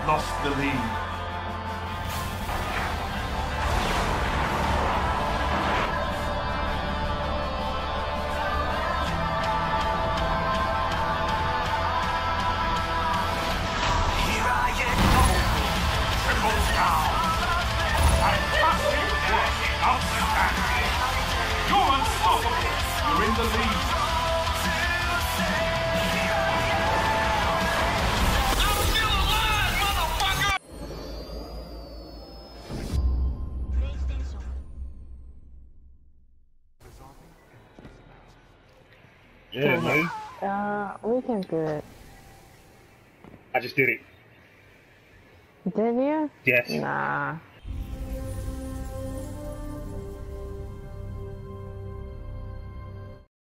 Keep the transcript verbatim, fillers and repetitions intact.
lost the lead. The lead. I'm still alive, motherfucker! Yeah, man. Uh, we can do it. I just did it. Did you? Yes. Nah.